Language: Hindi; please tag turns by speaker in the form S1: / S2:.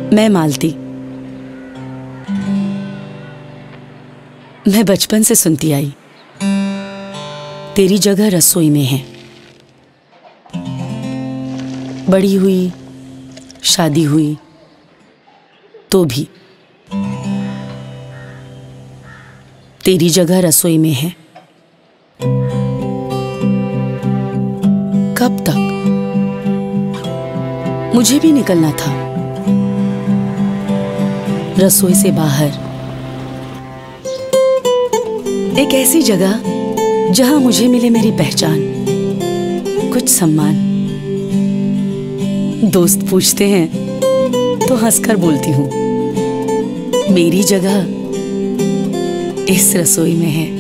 S1: मैं मालती। मैं बचपन से सुनती आई, तेरी जगह रसोई में है। बड़ी हुई, शादी हुई तो भी तेरी जगह रसोई में है। कब तक? मुझे भी निकलना था रसोई से बाहर, एक ऐसी जगह जहां मुझे मिले मेरी पहचान, कुछ सम्मान। दोस्त पूछते हैं तो हंसकर बोलती हूं, मेरी जगह इस रसोई में है।